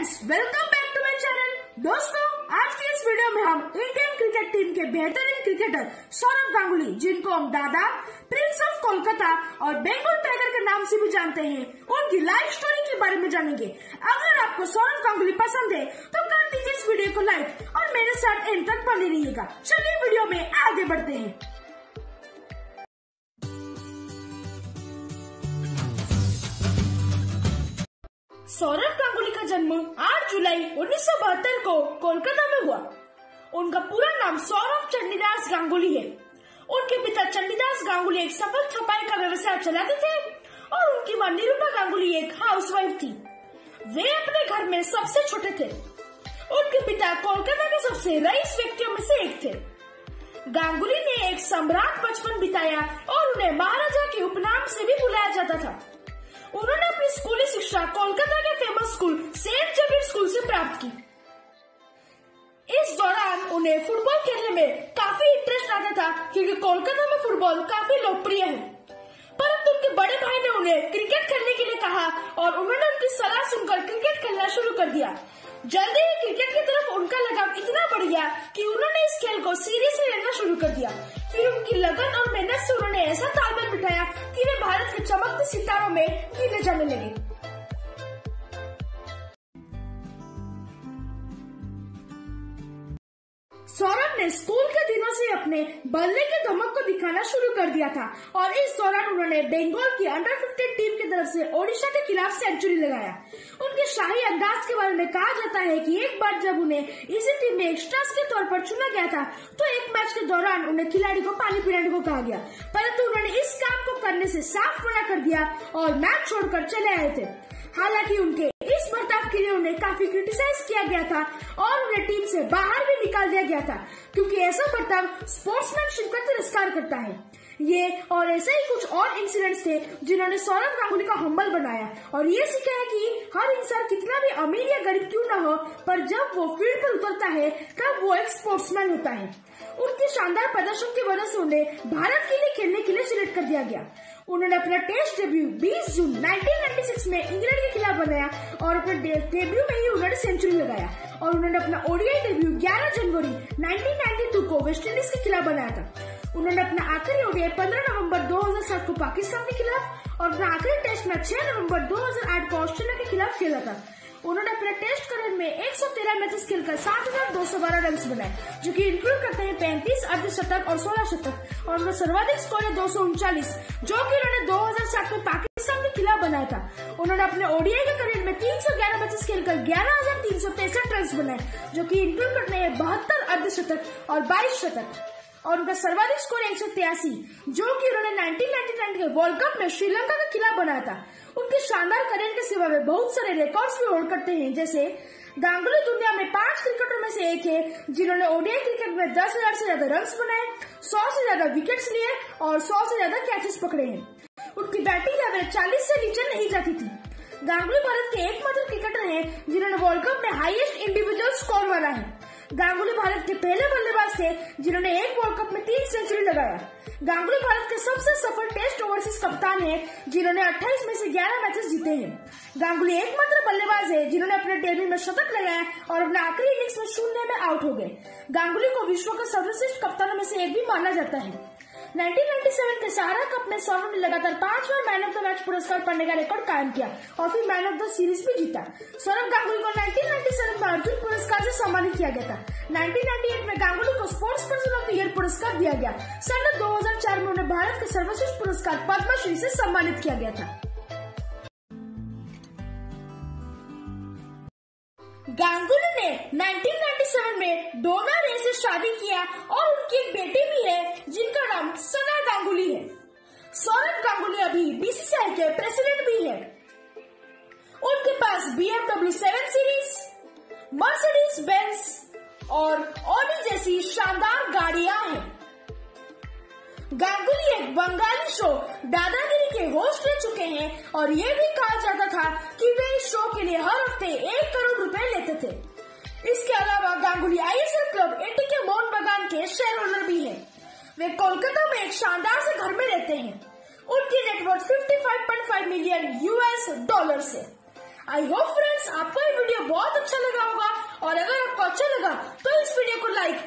Friends, welcome back to my channel. दोस्तों, आज की इस वीडियो में हम इंडियन क्रिकेट टीम के बेहतरीन क्रिकेटर सौरव गांगुली, जिनको हम दादा, प्रिंस ऑफ कोलकाता और बंगाल टाइगर के नाम से भी जानते हैं, उनकी लाइफ स्टोरी के बारे में जानेंगे। अगर आपको सौरव गांगुली पसंद है तो कर दीजिए इस वीडियो को लाइक और मेरे साथ एंड तक बने रहिएगा। चलिए वीडियो में आगे बढ़ते हैं। सौरव गांगुली का जन्म 8 जुलाई 1972 को कोलकाता में हुआ। उनका पूरा नाम सौरव चंडीदास गांगुली है। उनके पिता चंडीदास गांगुली एक सफल छपाई का व्यवसाय चलाते थे और उनकी मां निरूपा गांगुली एक हाउसवाइफ थी। वे अपने घर में सबसे छोटे थे। उनके पिता कोलकाता के सबसे रईस व्यक्तियों में से एक थे। गांगुली ने एक सम्राट बचपन बिताया और उन्हें महाराजा के उपनाम से भी बुलाया जाता था। उन्होंने अपनी स्कूली शिक्षा कोलकाता के famous school Saint Xavier school से प्राप्त की। इस दौरान उन्हें फुटबॉल खेलने में काफी इंटरेस्ट आता था, क्योंकि कोलकाता में फुटबॉल काफी लोकप्रिय है। परंतु उनके बड़े भाई ने उन्हें क्रिकेट खेलने के लिए कहा और उन्होंने उनकी सलाह सुनकर क्रिकेट खेलना शुरू कर दिया। जल्दी ही क्रिकेट की तरफ उनका लगाव इतना बढ़ गया कि उन्होंने इस खेल को सीरियसली लेना शुरू कर दिया। फिर उनकी लगन और मेहनत से उन्होंने ऐसा तालमेल बिठाया कि वे भारत के चमकते सितारों में गिने जाने लगे। सौरभ ने स्कूल के दिनों से अपने बल्ले की धमक को दिखाना शुरू कर दिया था और इस दौरान उन्होंने बंगाल की अंडर 15 टीम की तरफ से ओडिशा के खिलाफ सेंचुरी लगाया। उनके शाही अंदाज के बारे में कहा जाता है कि एक बार जब उन्हें इसी टीम में एक्स्ट्रास के तौर पर चुना गया था तो एक मैच के दौरान उन्हें खिलाड़ी को पानी पिलाने को कहा गया, परंतु उन्होंने इस काम को करने से साफ मना कर दिया और मैच छोड़कर चले आए थे। हालांकि उनके इस बर्ताव के लिए उन्हें काफी क्रिटिसाइज किया गया था और उन्हें टीम से बाहर भी निकाल दिया गया था, क्योंकि ऐसा बर्ताव स्पोर्ट्समैनशिप का तिरस्कार करता है। ये और ऐसे ही कुछ और इंसिडेंट्स थे जिन्होंने सौरव गांगुली का हम्बल बनाया और ये सिखाया कि हर इंसान कितना भी अमीर या गरीब क्यों न हो, पर जब वो फील्ड पर उतरता है तब वो एक स्पोर्ट्समैन होता है। उनके शानदार प्रदर्शन की वजह से उन्हें भारत के लिए खेलने के लिए सिलेक्ट कर दिया गया। उन्होंने अपना टेस्ट डेब्यू 20 जून 1996 में इंग्लैंड के खिलाफ बनाया और अपने डेब्यू में ही उन्होंने सेंचुरी लगाया और उन्होंने अपना ओडीआई डेब्यू 11 जनवरी 1992 को वेस्टइंडीज के खिलाफ बनाया था। उन्होंने अपना आखिरी ओडीआई 15 नवंबर 2007 को पाकिस्तान के खिलाफ और अपना आखिरी टेस्ट मैच 6 नवंबर 2008 को ऑस्ट्रेलिया के खिलाफ खेला था। उन्होंने अपने टेस्ट करियर में 113 मैचेस खेलकर 7,212 रन बनाए, जो कि इंक्लूड करते हैं 35 अर्धशतक और 16 शतक, और उनका सर्वाधिक स्कोर है 239, जो कि उन्होंने 2007 में पाकिस्तान के खिलाफ बनाया था। उन्होंने अपने ओडीआई के करियर में 311 मैचेस खेलकर 11,363 रन बनाए, जो कि इंक्लूड करते हैं 72 अर्धशतक और 22 शतक, और उनका सर्वाधिक स्कोर 183, जो कि उन्होंने 1999 के वर्ल्ड कप में श्रीलंका के खिलाफ बनाया था। उनके शानदार करियर के सिवा वे बहुत सारे रिकॉर्ड्स भी होल्ड करते हैं, जैसे गांगुली दुनिया में 5 क्रिकेटरों में से एक है जिन्होंने ओडीआई क्रिकेट में 10,000 से ज्यादा रन बनाए, 100 से ज्यादा विकेट्स लिए और 100 से ज्यादा कैचेस पकड़े हैं। उनकी बैटिंग एवरेज 40 से नीचे नहीं जाती थी। गांगुली भारत के एकमात्र क्रिकेटर हैं जिन्होंने वर्ल्ड कप में हाईएस्ट इंडिविजुअल स्कोर वाला है। गांगुली भारत के पहले बल्लेबाज थे जिन्होंने एक वर्ल्ड कप में 3 सेंचुरी लगाया। गांगुली भारत के सबसे सफल टेस्ट ओवरसीज कप्तान हैं जिन्होंने 28 में से 11 मैचेस जीते हैं। गांगुली एकमात्र बल्लेबाज है जिन्होंने अपने डेब्यू में शतक लगाया और अपने आखिरी इनिंग्स में 0 में आउट हो गए। गांगुली को विश्व के सर्वश्रेष्ठ कप्तानों में से एक भी माना जाता है। 1997 के सहारा कप में सौरव ने लगातार 5 बार मैन ऑफ द मैच पुरस्कार पाने का रिकॉर्ड कायम किया और फिर मैन ऑफ द सीरीज भी जीता। सौरव गांगुली को 1997 में अर्जुन पुरस्कार से सम्मानित किया गया था। 1998 में गांगुली को sports person of the year पुरस्कार दिया गया। सन 2004 में उन्हें भारत के सर्वश्रेष्ठ पुरस्कार पद्मश्री से सम्मानित किया गया था। गांगुली ने 1997 में डोना रे से शादी किया और उनकी एक बेटी भी है जिनका नाम सना गांगुली है। सौरव गांगुली अभी बीसीसीआई के प्रेसिडेंट भी है। उनके पास BMW 7 सीरीज, मर्सिडीज बेंज और ऑडी जैसी शानदार गाड़ियां हैं। गांगुली एक बंगाली शो दादागिरी के होस्ट रह चुके हैं और ये भी कहा जाता था कि वे इस शो के लिए हर हफ्ते 1 करोड़ रुपए लेते थे। इसके अलावा Ganguly ISL club ATK Mohan Bagan के शेयर होल्डर भी हैं। वे कोलकाता में एक शानदार से घर में रहते हैं। उनकी नेटवर्थ $55.5 मिलियन है। आई होप फ्रेंड्स फ्रेंड्स, आपको ये वीडियो बहुत अच्छा लगा होगा और अगर आपको अच्छा लगा तो इस वीडियो को लाइक